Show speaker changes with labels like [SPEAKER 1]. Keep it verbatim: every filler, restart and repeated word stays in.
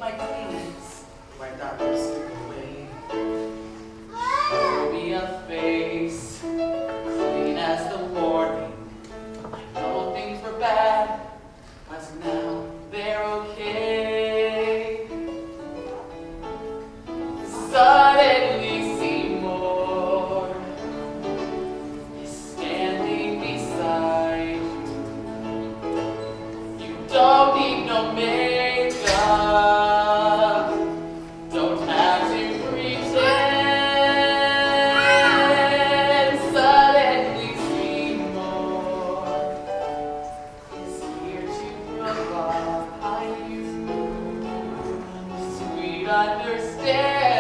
[SPEAKER 1] my feelings, my doctor slip away. Show me a face, clean as the morning. I know things were bad, but now they're okay. Suddenly Seymour is standing beside you. You don't need no makeup, don't have to pretend. Suddenly Seymour is here to provide you sweet understanding.